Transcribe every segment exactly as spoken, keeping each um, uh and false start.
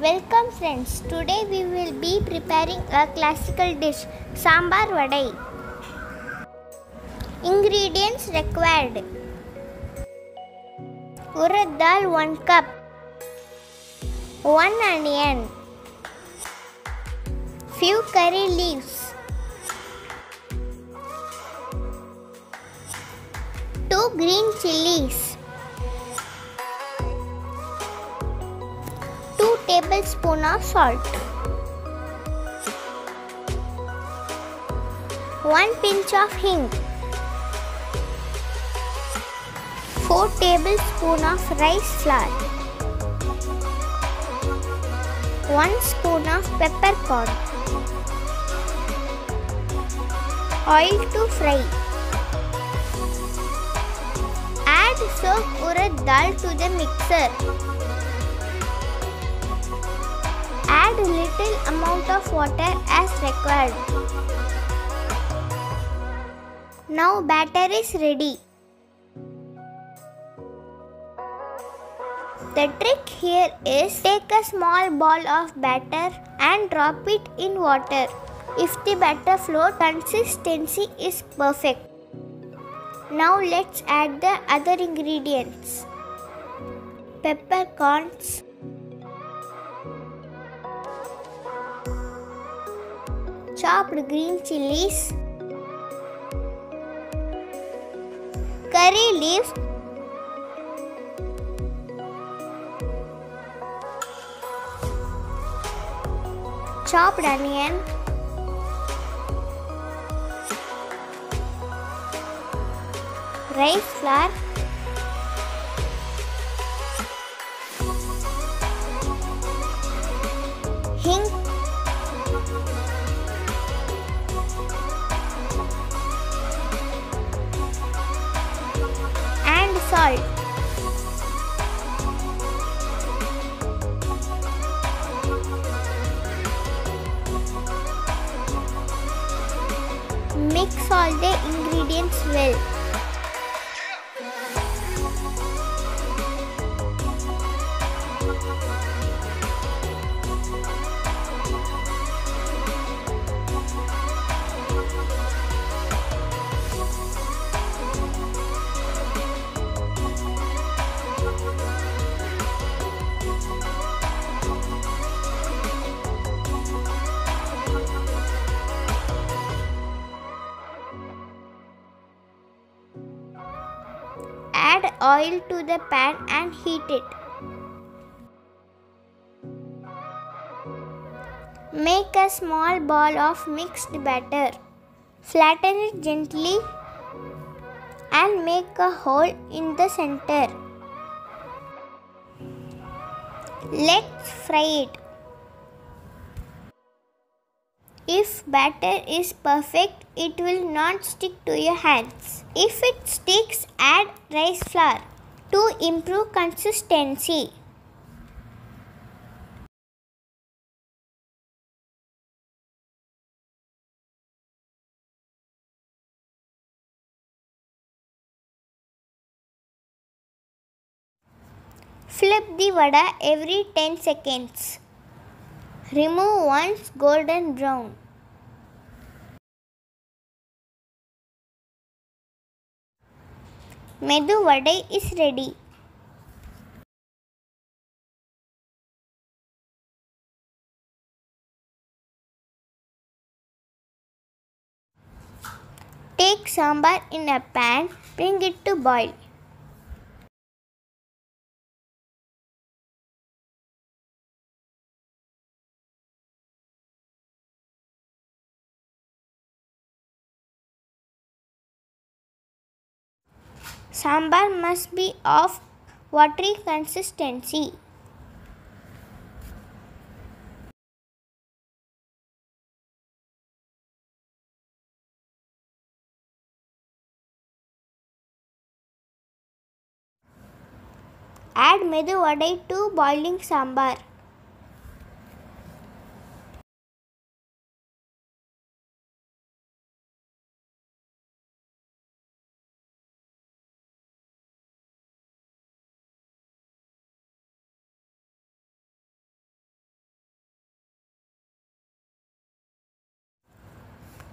Welcome friends. Today we will be preparing a classical dish, Sambar Vadai. Ingredients required: urad dal one cup, one onion, few curry leaves, two green chilies, two tablespoons of salt, one pinch of hing, four tablespoons of rice flour, one spoon of peppercorn, oil to fry. Add soaked urad dal to the mixer. Add little amount of water as required. Now batter is ready. The trick here is take a small ball of batter and drop it in water. If the batter flow, consistency is perfect. Now let's add the other ingredients: peppercorns, chopped green chilies, curry leaves, chopped onion, rice flour, hing, and salt. Mix all the ingredients well. Add oil to the pan and heat it. Make a small ball of mixed batter. Flatten it gently and make a hole in the center. Let's fry it. If batter is perfect, it will not stick to your hands. If it sticks, add rice flour to improve consistency. Flip the vada every ten seconds. Remove once golden brown. Medu vadai is ready. Take sambar in a pan, bring it to boil. Sambar must be of watery consistency. Add medu vadai to boiling sambar.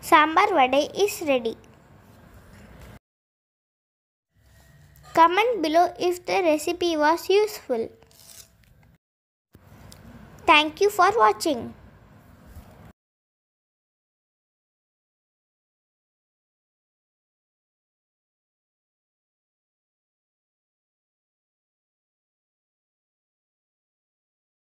Sambar vade is ready. Comment below if the recipe was useful. Thank you for watching.